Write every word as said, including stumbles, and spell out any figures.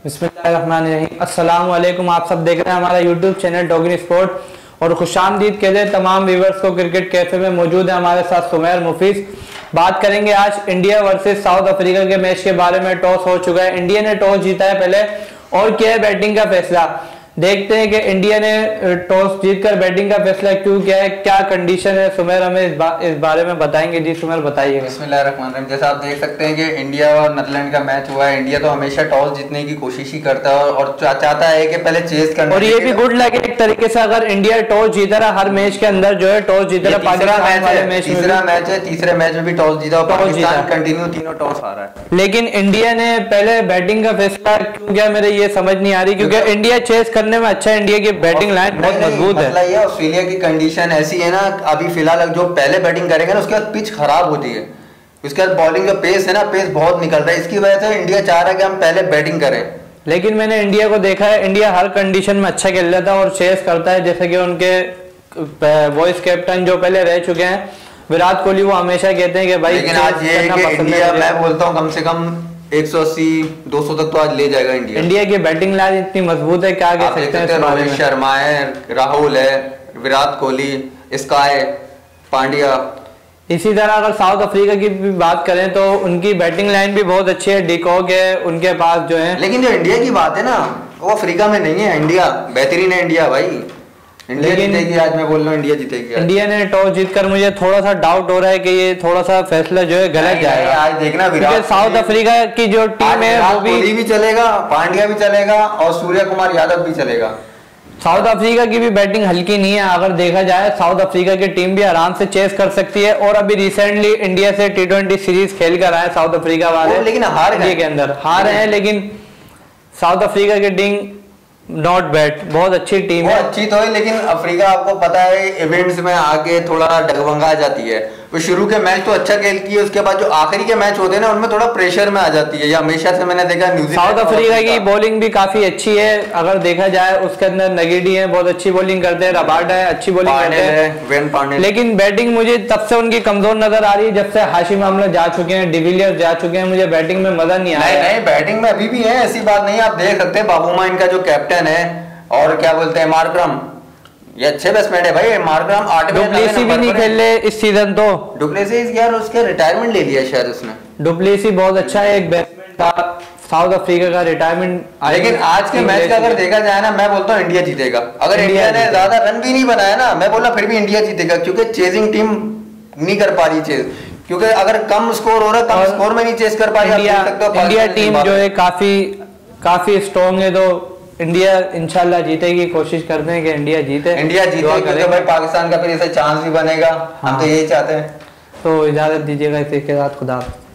बिस्मिल्लाहिर्रहमानिर्रहीम। अस्सलाम वालेकुम। आप सब देख रहे हैं हमारा यूट्यूब चैनल डॉगिन स्पोर्ट और खुशामदीद कहते हैं तमाम व्यूवर्स को। क्रिकेट कैफे में मौजूद है हमारे साथ सुमेर मुफीस। बात करेंगे आज इंडिया वर्सेस साउथ अफ्रीका के मैच के बारे में। टॉस हो चुका है, इंडिया ने टॉस जीता है पहले और किया है बैटिंग का फैसला। देखते हैं कि इंडिया ने टॉस जीतकर बैटिंग का फैसला क्यों किया है, क्या कंडीशन है। सुमेर हमें इस, बा, इस बारे में बताएंगे। जी सुमेर बताइए। बिस्मिल्लाहिर्रहमानिर्रहीम। जैसा आप देख सकते हैं कि इंडिया और नीदरलैंड का मैच हुआ है। इंडिया तो हमेशा टॉस जीतने की कोशिश ही करता है और चाहता है कि पहले चेस करना। और ये भी गुड लगे एक तरीके से, अगर इंडिया टॉस जीता रहा हर मैच के अंदर जो है टॉस जीता रहा। तीसरा मैच है तीसरा मैच है तीसरे मैच में भी टॉस जीता और पाकिस्तान कंटिन्यू तीनों टॉस हारा है। लेकिन इंडिया ने पहले बैटिंग का फैसला क्यों किया, मेरे ये समझ नहीं आ रही। क्योंकि इंडिया चेस करने में अच्छा है, इंडिया की बैटिंग लाइन बहुत मजबूत है। मतलब ये ऑस्ट्रेलिया की कंडीशन ऐसी है ना, अभी फिलहाल जो पहले बैटिंग करेंगे ना उसके बाद पिच खराब होती है, उसके बाद बॉलिंग का पेस है ना, पेस बहुत निकल रहा है। इसकी वजह से इंडिया चाह रहा है कि हम पहले बैटिंग करें। लेकिन मैंने इंडिया को देखा है, इंडिया हर कंडीशन में अच्छा खेल रहा था और चेस करता है। जैसे कि उनके वाइस कैप्टन जो पहले रह चुके हैं विराट कोहली, वो हमेशा कहते हैं कि भाई लेकिन आज ये है कि इंडिया, मैं बोलता हूँ कम से कम एक सौ अस्सी दो सौ तक तो आज ले जाएगा इंडिया। इंडिया की बैटिंग लाइन इतनी मजबूत है, क्या कह सकते हैं। रोहित शर्मा है, राहुल है, विराट कोहली, स्काई, पांड्या। इसी तरह अगर साउथ अफ्रीका की भी बात करें तो उनकी बैटिंग लाइन भी बहुत अच्छी है। डिकॉक है उनके पास जो है। लेकिन जो इंडिया की बात है ना, वो अफ्रीका में नहीं है। इंडिया बेहतरीन है, इंडिया भाई इंडिया जीतेगी आज। मैं बोल रहा हूँ इंडिया जीतेगी। इंडिया ने टॉस जीतकर मुझे थोड़ा सा डाउट हो रहा है कि ये थोड़ा सा फैसला जो है गलत जाएगा। आज देखना विराट साउथ अफ्रीका की जो टीम है वो भी, भी चलेगा, पांड्या भी चलेगा और सूर्य कुमार यादव भी चलेगा। साउथ अफ्रीका की भी बैटिंग हल्की नहीं है। अगर देखा जाए साउथ अफ्रीका की टीम भी आराम से चेस कर सकती है और अभी रिसेंटली इंडिया से टी ट्वेंटी सीरीज खेल कर आए साउथ अफ्रीका वाले, लेकिन हार इंडिया के अंदर हार है। लेकिन साउथ अफ्रीका की टीम नॉट बैड, बहुत अच्छी टीम है। अच्छी तो है, लेकिन अफ्रीका आपको पता है इवेंट्स में आके थोड़ा डगमगा जाती है। वो शुरू के मैच तो अच्छा खेलती है, उसके बाद जो आखिरी के मैच होते हैं ना उनमें थोड़ा प्रेशर में आ जाती है। ये हमेशा से मैंने देखा। साउथ अफ्रीका की बॉलिंग भी काफी अच्छी है अगर देखा जाए। उसके अंदर नगीडी है, बहुत अच्छी बॉलिंग करते हैं। रबाडा है, अच्छी बॉलिंग करते हैं। लेकिन बैटिंग मुझे तब से उनकी कमजोर नजर आ रही है जब से हाशिम आमला जा चुके हैं, डिविलियर्स जा चुके हैं। मुझे बैटिंग में मजा नहीं आया। नहीं बैटिंग में अभी भी है, ऐसी बात नहीं। आप देख सकते हैं बाबूमा इनका जो कैप्टन है और क्या बोलते हैं मार्करम, ये अच्छे बैट्समैन है भाई। मार्करम आठ में डुप्लेसी भी नहीं खेल रहे इस सीजन। तो डुप्लेसी यार उसके रिटायरमेंट ले लिया शायद उसने। डुप्लेसी बहुत अच्छा है, एक बैट्समैन था साउथ अफ्रीका का, रिटायरमेंट। लेकिन आज के मैच का अगर देखा जाए ना, मैं बोलता हूँ इंडिया जीतेगा। अगर इंडिया ने ज्यादा रन भी नहीं बनाया ना, मैं बोला फिर भी इंडिया जीतेगा। क्योंकि चेजिंग टीम नहीं कर पा रही चेज, क्योंकि अगर कम स्कोर हो रहा है, कम स्कोर में नहीं चेस कर पा रही। इंडिया टीम जो है काफी काफी स्ट्रॉन्ग है, तो इंडिया इंशाल्लाह जीतेगी। कोशिश करते हैं कि इंडिया जीते इंडिया जीते क्योंकि भाई पाकिस्तान का फिर ऐसा चांस भी बनेगा। हम तो यही चाहते हैं। तो इजाजत दीजिएगा इसी के साथ। खुदा।